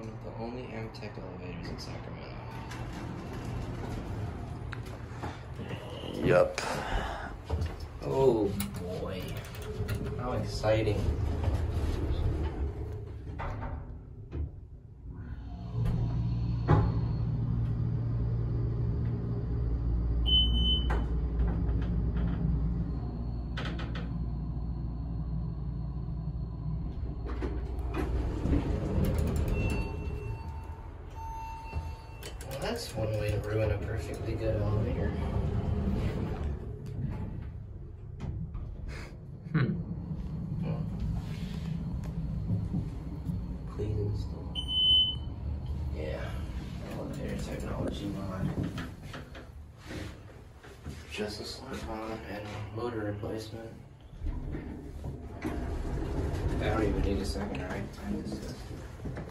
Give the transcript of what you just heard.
one of the only Amtech elevators in Sacramento. Yup. Oh boy. How exciting. Well, that's one way to ruin a perfectly good elevator. Please install. Yeah, elevator technology mod. Just a slip on and motor replacement. I don't even need a second, right? Time this is.